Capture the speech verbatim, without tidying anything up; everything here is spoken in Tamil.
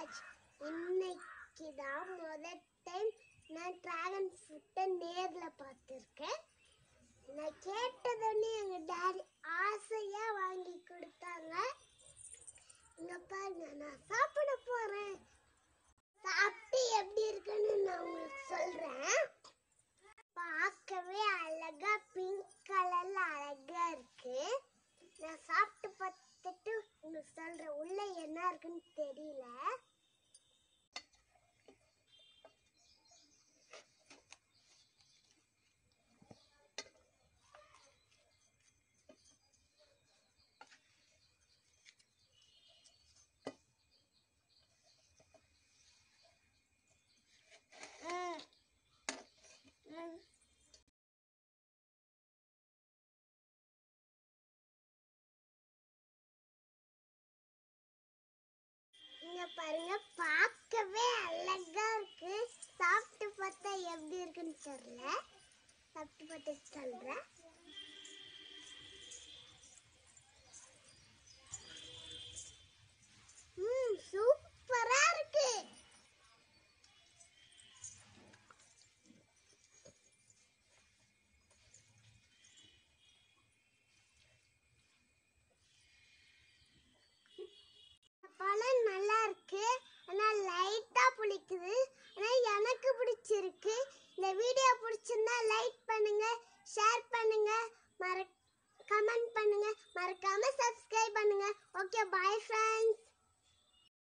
ராஜ். இன்னைக்கு தான் முதல் டைம் நான் டிராகன் ஃப்ரூட்டை நேரில் பார்த்துருக்கேன். நான் கேட்டதுன்னு எங்கள் டாடி ஆசையாக வாங்கி கொடுத்தாங்க. இங்கே பாருங்க, நான் சாப்பிட போகிறேன். சாப்பிட்டு எப்படி இருக்குன்னு நான் உங்களுக்கு சொல்கிறேன். பார்க்கவே அழகா பிங்க் கலர்ல அழகா இருக்கு. நான் சாப்பிட்டு பார்த்துட்டு உங்களுக்கு சொல்றேன் உள்ள என்ன இருக்குன்னு தெரியல. இங்க பாருங்க, பார்க்கவே அழகா இருக்கு. சாப்பிட்டு பார்த்தா எப்படி இருக்குன்னு தெரியல. சாப்பிட்டு பார்த்து சொல்றேன். ம் சூப்பரா இருக்கு. பழம் நல்லா இருக்கு, ஆனா லைட்டா புளிக்குது.